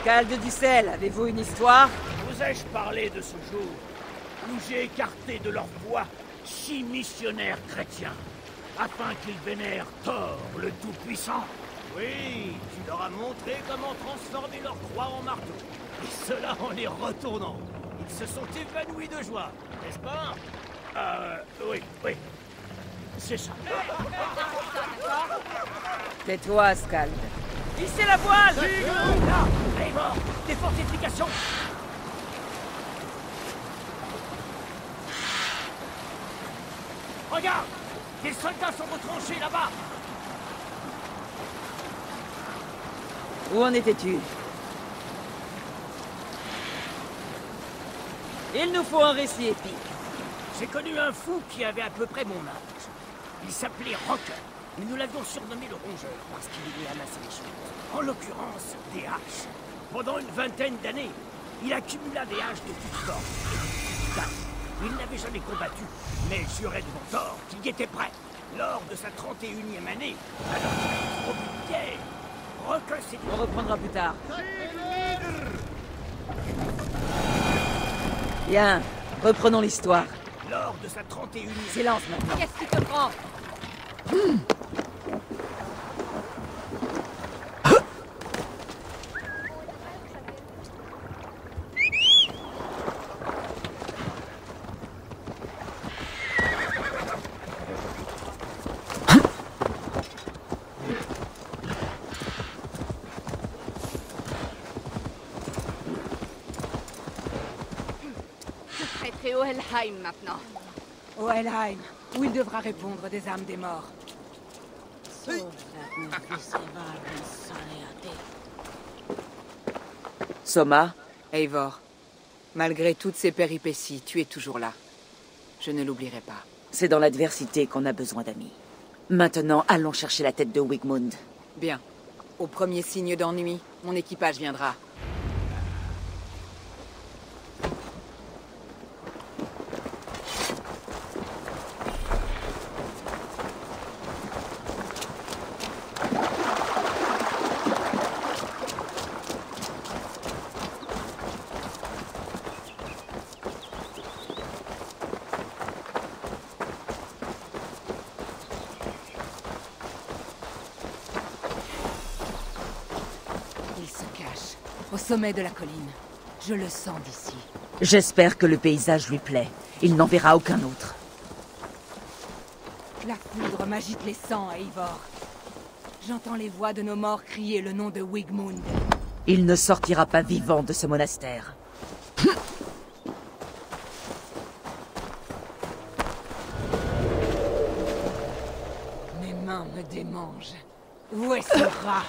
Scald du sel, avez-vous une histoire? Vous ai-je parlé de ce jour où j'ai écarté de leur voie 6 missionnaires chrétiens afin qu'ils vénèrent Thor le Tout-Puissant? Oui, tu leur as montré comment transformer leur croix en marteau. Et cela en les retournant. Ils se sont évanouis de joie, n'est-ce pas? Oui. C'est ça. Tais-toi, Scald. Hissez la voile! Là, Eivor, des fortifications. Regarde, des soldats sont retranchés là-bas. Où en étais-tu? Il nous faut un récit épique. J'ai connu un fou qui avait à peu près mon âge. Il s'appelait Rocker, mais nous l'avions surnommé le Rongeur parce qu'il aimait amasser les choses. En l'occurrence, des haches. Pendant une vingtaine d'années, il accumula des haches de toutes formes et de toutes tailles. Il n'avait jamais combattu, mais jurait devant Thor qu'il y était prêt. Lors de sa 31e année, alors qu'il avait trop bu de bière, Rocker s'est dit... On reprendra plus tard. Bien, reprenons l'histoire. Lors de sa 31e... Silence maintenant. Qu'est-ce qui te prend? Je traiterai au Helheim maintenant. Au Helheim, où il devra répondre des âmes des morts. Soma, Eivor, malgré toutes ces péripéties, tu es toujours là. Je ne l'oublierai pas. C'est dans l'adversité qu'on a besoin d'amis. Maintenant, allons chercher la tête de Wigmund. Bien. Au premier signe d'ennui, mon équipage viendra. Il se cache, au sommet de la colline. Je le sens d'ici. J'espère que le paysage lui plaît. Il n'en verra aucun autre. La foudre m'agite les sangs, Eivor. J'entends les voix de nos morts crier le nom de Wigmund. Il ne sortira pas vivant de ce monastère. Mes mains me démangent. Où est ce rat?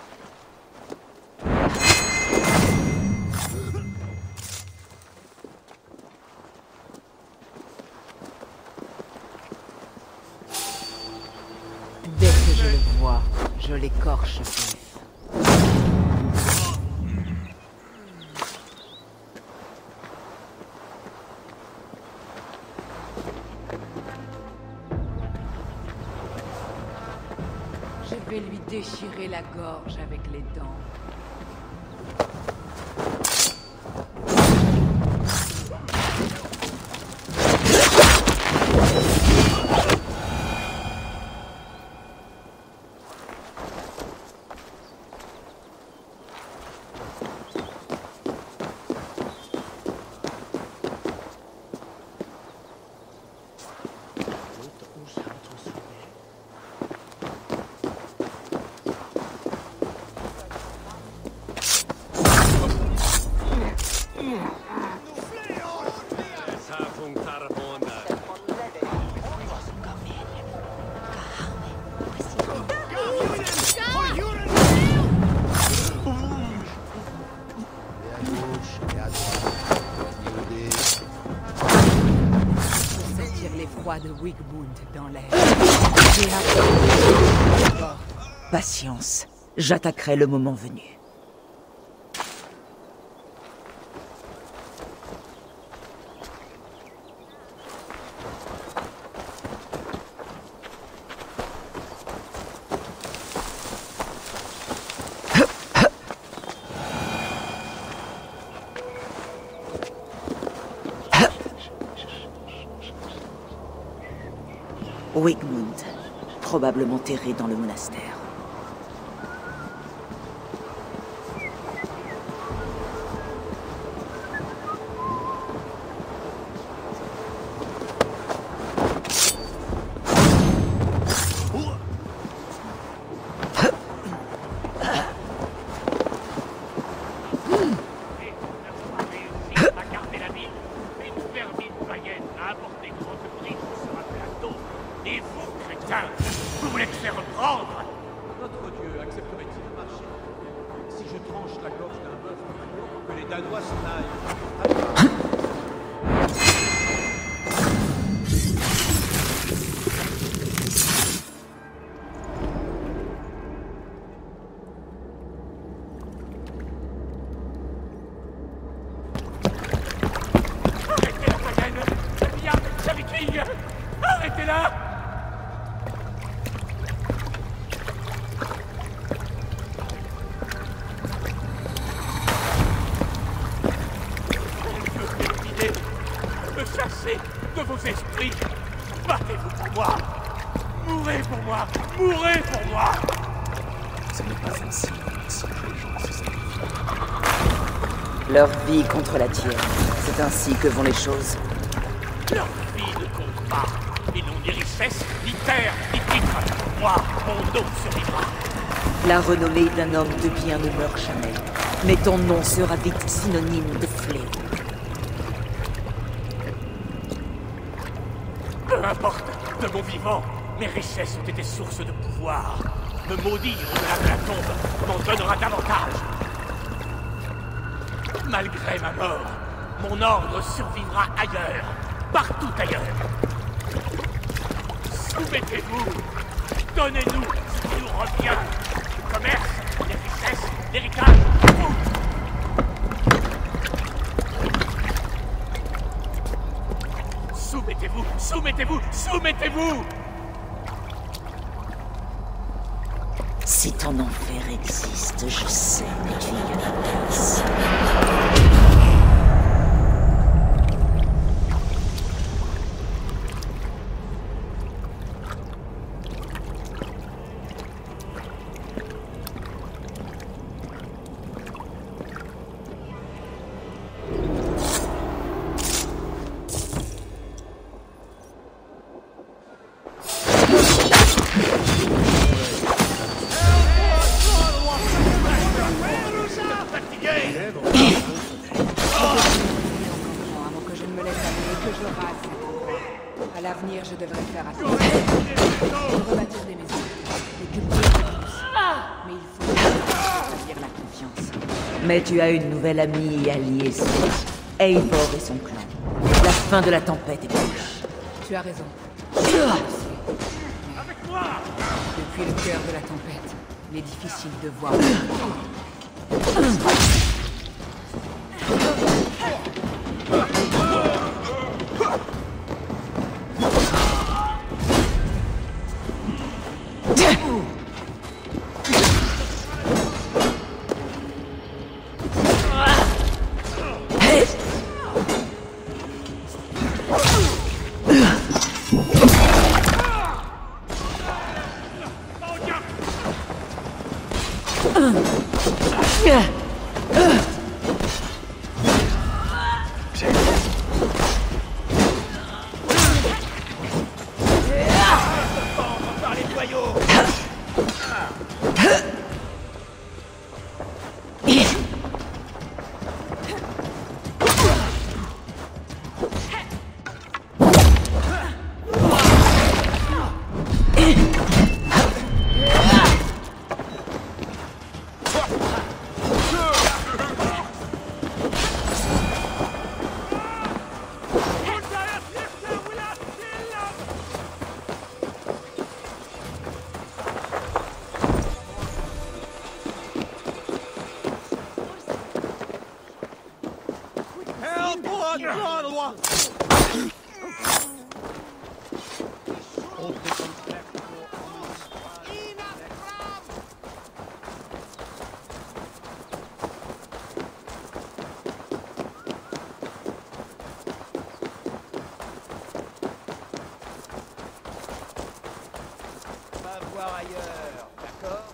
Dès que je le vois, je l'écorche vif. Je vais lui déchirer la gorge avec les dents. De Wigmund dans l'air. J'ai hâte. Patience. J'attaquerai le moment venu. Wigmund, probablement terré dans le monastère. Vous voulez me faire reprendre? Notre Dieu accepterait-il un marché si je tranche la gorge d'un bœuf pour que les Danois s'en aillent? Arrêtez la païenne! La pillarde, la viking! Arrêtez-la! Me chasser de vos esprits. Battez-vous pour moi. Mourrez pour moi. Mourrez pour moi. Ce n'est pas ainsi que les gens se sacrifient. Leur vie contre la tienne. C'est ainsi que vont les choses. Leur vie ne compte pas. Et non ni richesse, ni terre, ni titre. Moi, mon dos survivra. La renommée d'un homme de bien ne meurt jamais. Mais ton nom sera vite synonyme de fléau. Peu importe, de mon vivant, mes richesses ont été source de pouvoir. Me maudire au-delà de la tombe m'en donnera davantage. Malgré ma mort, mon ordre survivra ailleurs, partout ailleurs. Soumettez-vous, donnez-nous ce qui nous revient. Le commerce, les richesses, l'héritage, tout. Soumettez-vous, soumettez-vous, soumettez-vous! Si ton enfer existe, je sais que tu y as la place. À l'avenir, je devrais faire attention. Rebâtir des maisons, des cultures de plus. Mais il faut établir la confiance. Mais tu as une nouvelle amie et alliée ici. Eivor et son clan. La fin de la tempête est proche. Tu as raison. Avec moi! Depuis le cœur de la tempête, il est difficile de voir. Par les boyaux! ailleurs, d'accord?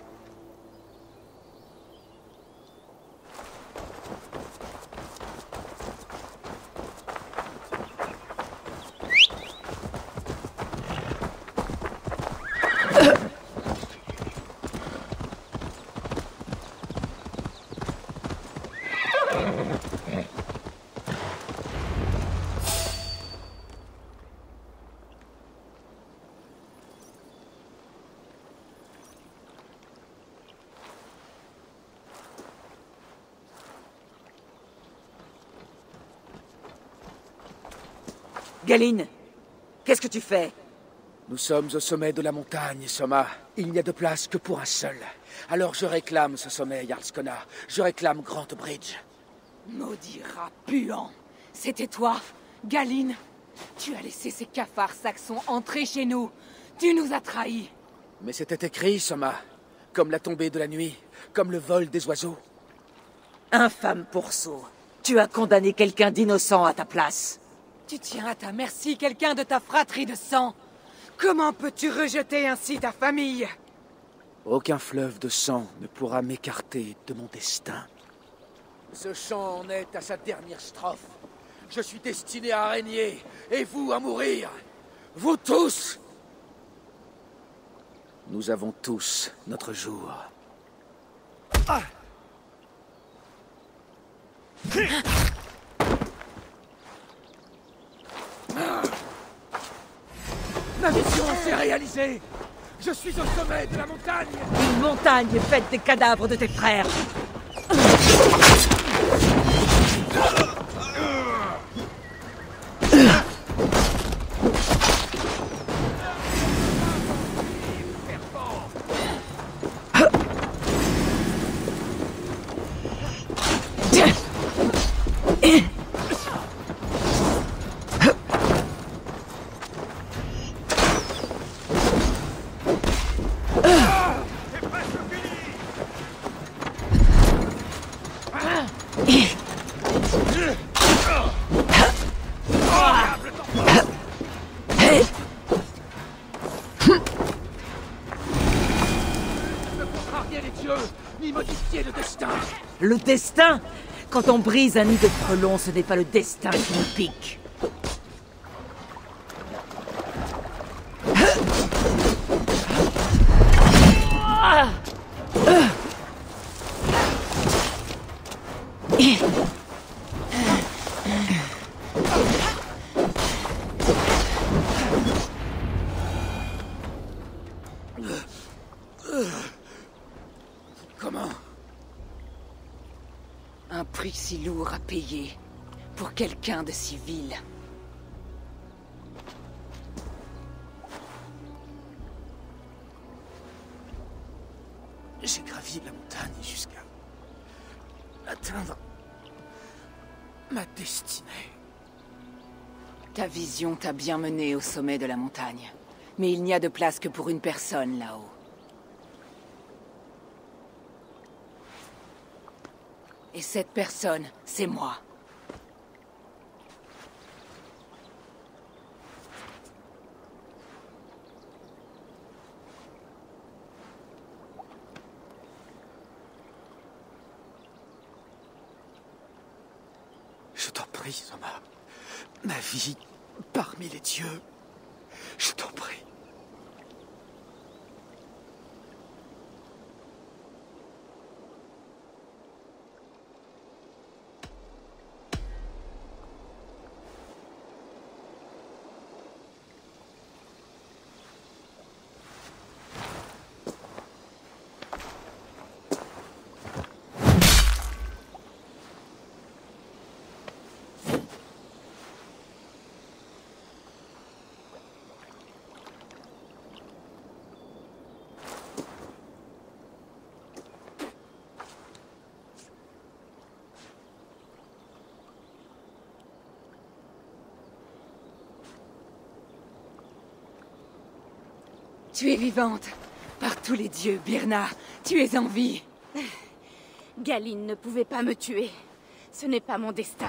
Galine, qu'est-ce que tu fais? Nous sommes au sommet de la montagne, Soma. Il n'y a de place que pour un seul. Alors je réclame ce sommet, Jarl Skona. Je réclame Grant Bridge. Maudit rat puant. C'était toi, Galine. Tu as laissé ces cafards saxons entrer chez nous. Tu nous as trahis. Mais c'était écrit, Soma. Comme la tombée de la nuit, comme le vol des oiseaux. Infâme pourceau. Tu as condamné quelqu'un d'innocent à ta place. Tu tiens à ta merci quelqu'un de ta fratrie de sang. Comment peux-tu rejeter ainsi ta famille? Aucun fleuve de sang ne pourra m'écarter de mon destin. Ce chant en est à sa dernière strophe. Je suis destiné à régner, et vous à mourir. Vous tous! Nous avons tous notre jour. Ma mission s'est réalisée. Je suis au sommet de la montagne. Une montagne faite des cadavres de tes frères. Le destin? Quand on brise un nid de frelons, ce n'est pas le destin qui nous pique. Comment? Un prix si lourd à payer pour quelqu'un de si vil. J'ai gravi la montagne jusqu'à atteindre ma destinée. Ta vision t'a bien mené au sommet de la montagne. Mais il n'y a de place que pour une personne là-haut. Et cette personne, c'est moi. Je t'en prie, Soma. Ma vie parmi les dieux. Je t'en prie. Tu es vivante. Par tous les dieux, Birna, tu es en vie. Galine ne pouvait pas me tuer. Ce n'est pas mon destin.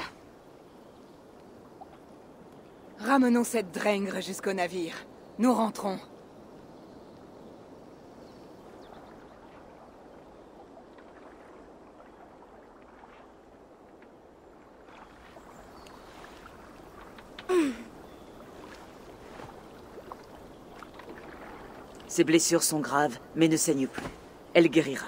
Ramenons cette drengre jusqu'au navire. Nous rentrons. Ses blessures sont graves, mais ne saignent plus. Elle guérira.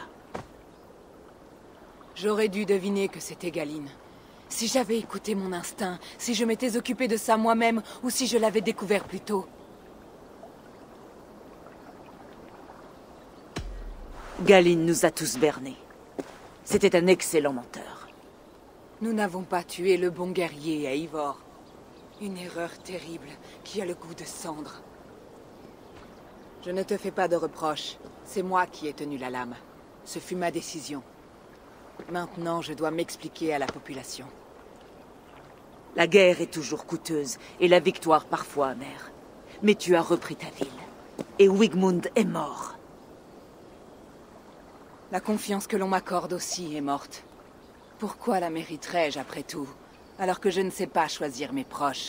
J'aurais dû deviner que c'était Galine. Si j'avais écouté mon instinct, si je m'étais occupé de ça moi-même, ou si je l'avais découvert plus tôt. Galine nous a tous bernés. C'était un excellent menteur. Nous n'avons pas tué le bon guerrier à Ivor. Une erreur terrible qui a le goût de cendre. Je ne te fais pas de reproches. C'est moi qui ai tenu la lame. Ce fut ma décision. Maintenant, je dois m'expliquer à la population. La guerre est toujours coûteuse, et la victoire parfois amère. Mais tu as repris ta ville. Et Wigmund est mort. La confiance que l'on m'accorde aussi est morte. Pourquoi la mériterais-je après tout, alors que je ne sais pas choisir mes proches?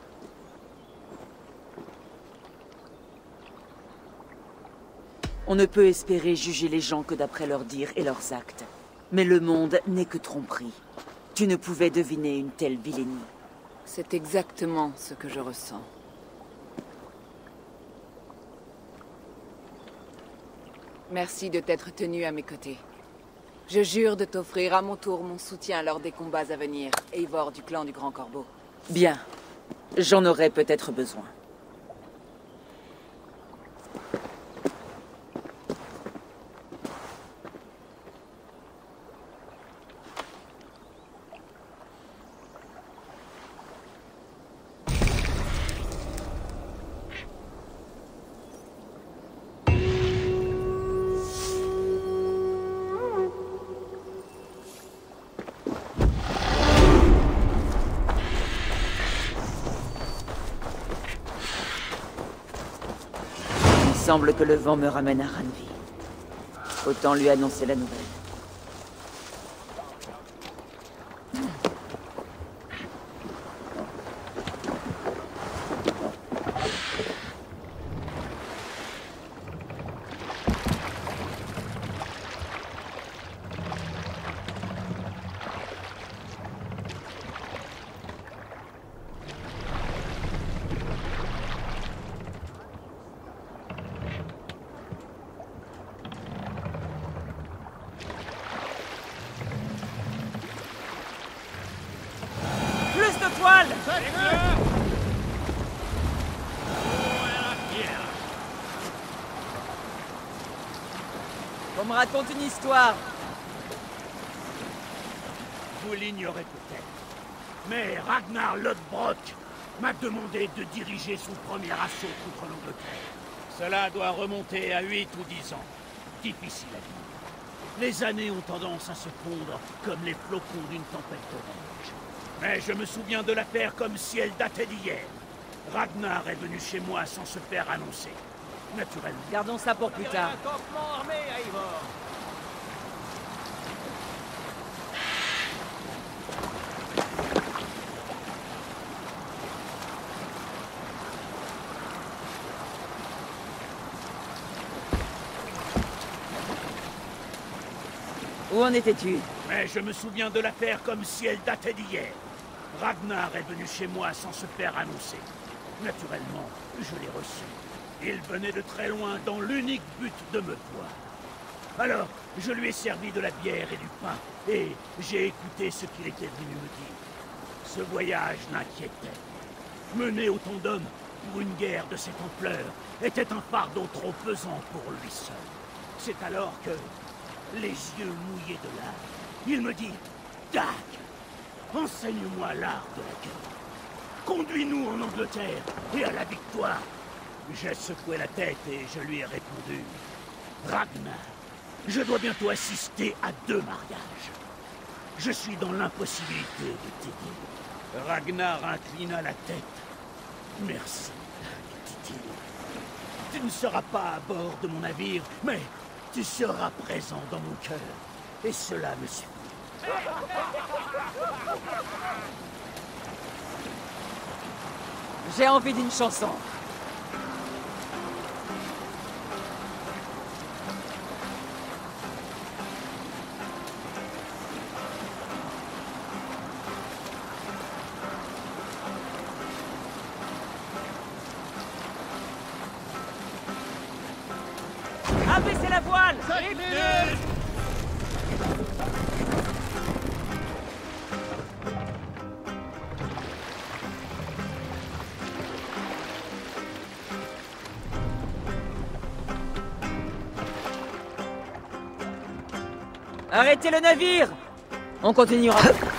On ne peut espérer juger les gens que d'après leurs dires et leurs actes. Mais le monde n'est que tromperie. Tu ne pouvais deviner une telle vilainie. C'est exactement ce que je ressens. Merci de t'être tenu à mes côtés. Je jure de t'offrir à mon tour mon soutien lors des combats à venir, Eivor du clan du Grand Corbeau. Bien. J'en aurais peut-être besoin. Il semble que le vent me ramène à Ranvi. Autant lui annoncer la nouvelle. On me raconte une histoire. Vous l'ignorez peut-être, mais Ragnar Lodbrok m'a demandé de diriger son premier assaut contre l'Angleterre. Cela doit remonter à 8 ou 10 ans. Difficile à dire. Les années ont tendance à se fondre comme les flocons d'une tempête de neige. Mais je me souviens de l'affaire comme si elle datait d'hier. Ragnar est venu chez moi sans se faire annoncer. Naturellement. Gardons ça pour plus tard. Un campement armé à Ivor. Où en étais-tu? Mais je me souviens de l'affaire comme si elle datait d'hier. Ragnar est venu chez moi sans se faire annoncer. Naturellement, je l'ai reçu. Il venait de très loin dans l'unique but de me voir. Alors, je lui ai servi de la bière et du pain, et j'ai écouté ce qu'il était venu me dire. Ce voyage l'inquiétait. Mener autant d'hommes pour une guerre de cette ampleur était un fardeau trop pesant pour lui seul. C'est alors que, les yeux mouillés de larmes, il me dit « Dag, enseigne-moi l'art de la guerre. Conduis-nous en Angleterre et à la victoire. » J'ai secoué la tête et je lui ai répondu « Ragnar, je dois bientôt assister à 2 mariages. Je suis dans l'impossibilité de t'aider. » Ragnar inclina la tête. « Merci, dit-il. Tu ne seras pas à bord de mon navire, mais tu seras présent dans mon cœur. Et cela me suffit. » J'ai envie d'une chanson. Abaissez la voile! Arrêtez le navire! On continuera.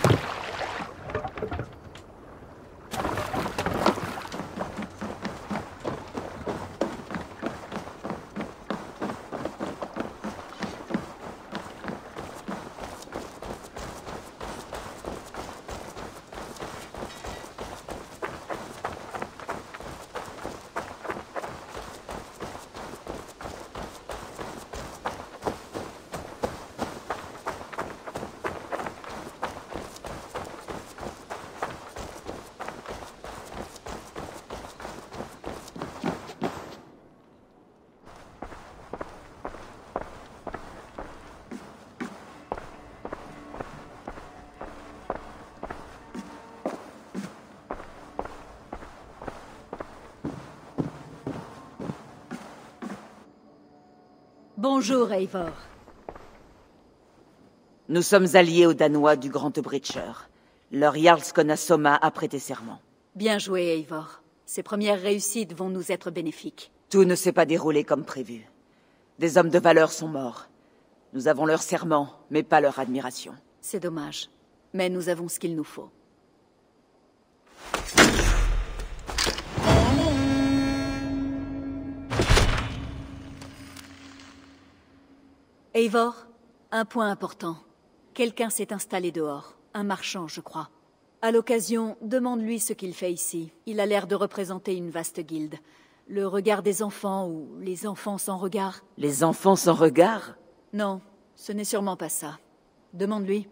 Bonjour, Eivor. Nous sommes alliés aux Danois du Grand Breacher. Leur Jarlskona Soma a prêté serment. Bien joué, Eivor. Ces premières réussites vont nous être bénéfiques. Tout ne s'est pas déroulé comme prévu. Des hommes de valeur sont morts. Nous avons leur serment, mais pas leur admiration. C'est dommage. Mais nous avons ce qu'il nous faut. Eivor, un point important. Quelqu'un s'est installé dehors. Un marchand, je crois. À l'occasion, demande-lui ce qu'il fait ici. Il a l'air de représenter une vaste guilde. Le regard des enfants ou les enfants sans regard. Les enfants sans regard? Non, ce n'est sûrement pas ça. Demande-lui.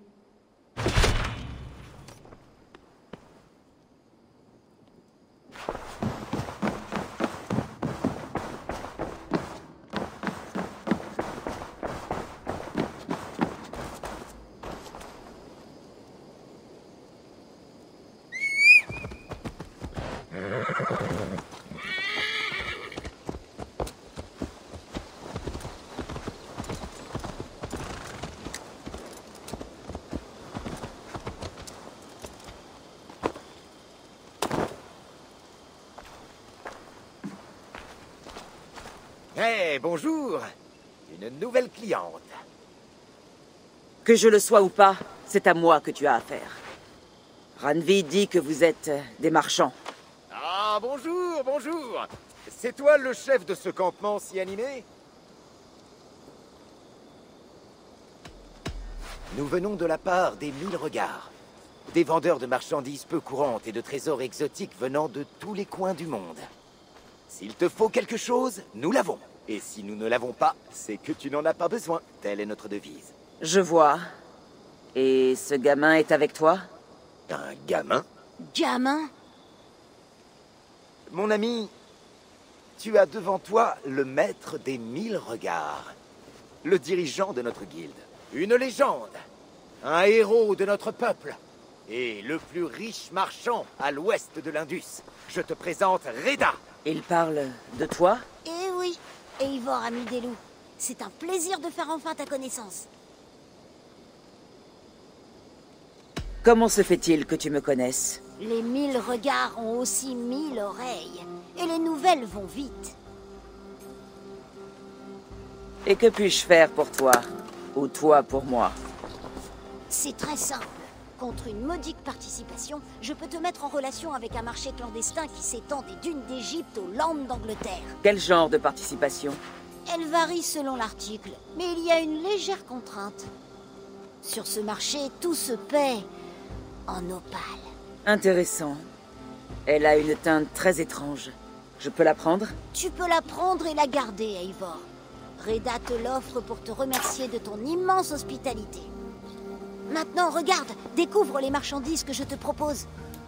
Hey, bonjour! Une nouvelle cliente. Que je le sois ou pas, c'est à moi que tu as affaire. Randvi dit que vous êtes des marchands. Ah, bonjour, bonjour! C'est toi le chef de ce campement si animé? Nous venons de la part des 1000 regards. Des vendeurs de marchandises peu courantes et de trésors exotiques venant de tous les coins du monde. S'il te faut quelque chose, nous l'avons. Et si nous ne l'avons pas, c'est que tu n'en as pas besoin. Telle est notre devise. Je vois. Et ce gamin est avec toi? Un gamin? Gamin? Mon ami, tu as devant toi le maître des 1000 regards. Le dirigeant de notre guilde. Une légende. Un héros de notre peuple. Et le plus riche marchand à l'ouest de l'Indus. Je te présente Reda. Il parle de toi? Eh oui, Eivor, ami des loups. C'est un plaisir de faire enfin ta connaissance. Comment se fait-il que tu me connaisses? Les 1000 regards ont aussi 1000 oreilles. Et les nouvelles vont vite. Et que puis-je faire pour toi? Ou toi pour moi? C'est très simple. Contre une modique participation, je peux te mettre en relation avec un marché clandestin qui s'étend des dunes d'Égypte aux Landes d'Angleterre. Quel genre de participation? Elle varie selon l'article, mais il y a une légère contrainte. Sur ce marché, tout se paie en opale. Intéressant. Elle a une teinte très étrange. Je peux la prendre? Tu peux la prendre et la garder, Eivor. Reda te l'offre pour te remercier de ton immense hospitalité. Maintenant, regarde, découvre les marchandises que je te propose.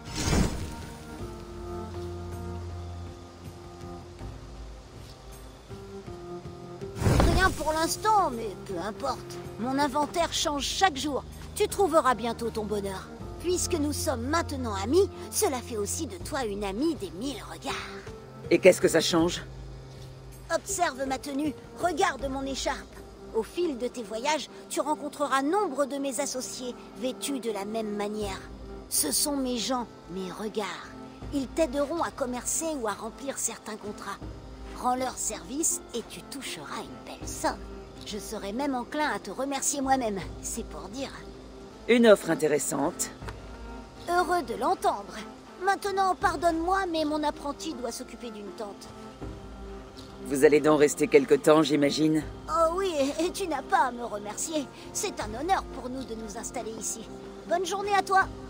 Rien pour l'instant, mais peu importe. Mon inventaire change chaque jour. Tu trouveras bientôt ton bonheur. Puisque nous sommes maintenant amis, cela fait aussi de toi une amie des 1000 regards. Et qu'est-ce que ça change? Observe ma tenue, regarde mon écharpe. Au fil de tes voyages, tu rencontreras nombre de mes associés, vêtus de la même manière. Ce sont mes gens, mes regards. Ils t'aideront à commercer ou à remplir certains contrats. Rends-leur service et tu toucheras une belle somme. Je serai même enclin à te remercier moi-même, c'est pour dire. Une offre intéressante. Heureux de l'entendre. Maintenant, pardonne-moi, mais mon apprenti doit s'occuper d'une tente. Vous allez donc rester quelque temps, j'imagine? Oh oui, et tu n'as pas à me remercier. C'est un honneur pour nous de nous installer ici. Bonne journée à toi.